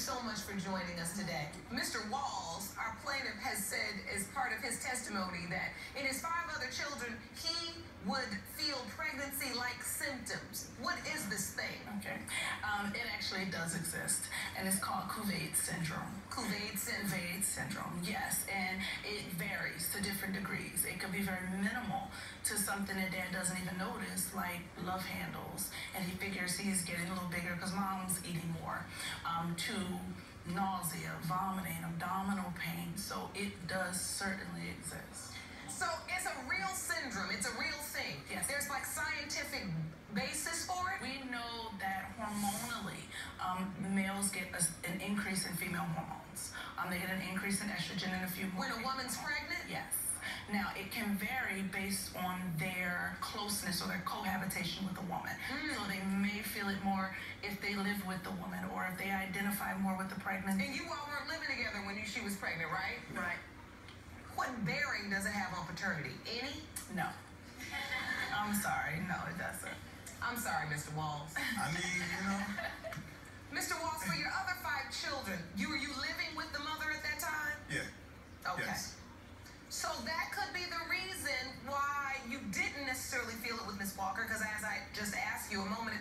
so much for joining us today. Mr. Walls, our plaintiff, has said as part of his testimony that in his 5 other children, he would feel pregnancy-like symptoms. What is this thing? Okay. It actually does exist, and it's called Couvade syndrome. Couvade syndrome? Couvade syndrome, yes, and it varies to different degrees. It could be very minimal to something that dad doesn't even notice, like love handles, and he figures he's getting a little bigger because mom's eating more, to nausea, vomiting, abdominal pain. So it does certainly exist. So it's a real syndrome. It's a real thing. Yes. There's like scientific basis for it. We know that hormonally, males get an increase in female hormones. They get an increase in estrogen and a few more. When a woman's pregnant? Yes. Now, it can vary based on their closeness or their cohabitation with the woman. So they may feel it more if they live with the woman or if they identify more with the pregnancy. And you all weren't living together when she was pregnant, right? Right. What bearing does it have on paternity? Any? No. I'm sorry. No, it doesn't. I'm sorry, Mr. Walls. I mean, you know. Mr. Walls, for your other 5 children, were you living with the mother at that time? Yeah. Okay. Yes. So that could be the reason why you didn't necessarily feel it with Miss Walker, because as I just asked you a moment